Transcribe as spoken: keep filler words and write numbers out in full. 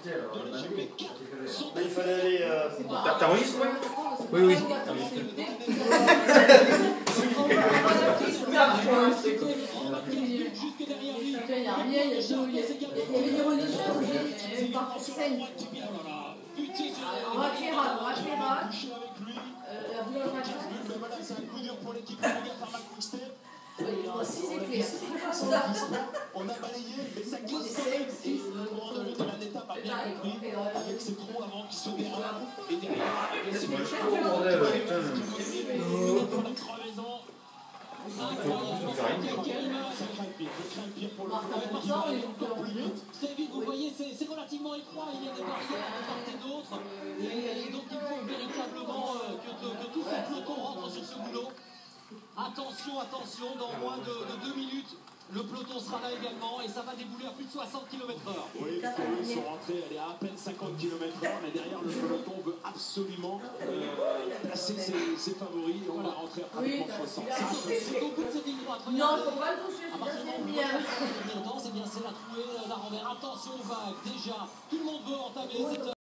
Là, il fallait aller. Euh... T'as enregistré? Oui, oui. Il y a rien, il y avait des religieuses, mais pas saines. On va Clérac, on va Clérac. La boulangerie. six éclairs. On a balayé, mais ça glisse. Et le droit de la l'étape a bien compris avec ses trous avant qui se déroulent. Et derrière, C'est moi, je suis au bordel. Très vite, vous voyez, c'est relativement étroit, il y a des barrières de part et d'autre, et donc il faut véritablement que, que tout ce peloton rentre sur ce boulot. Attention, attention, dans moins de, de deux minutes, le peloton sera là également et ça va débouler à plus de soixante kilomètres heure. Oui, pour eux, ils sont rentrés, elle est à à peine cinquante kilomètres heure, mais derrière le peloton veut absolument euh, placer ses, ses favoris et on va rentrer à pratiquement soixante. C'est au bout de cette ligne droite. Non, faut pas le toucher, à partir du moment où c'est bien, c'est la trouée d'Arenberg. Attention aux vagues, déjà, tout le monde veut entamer cette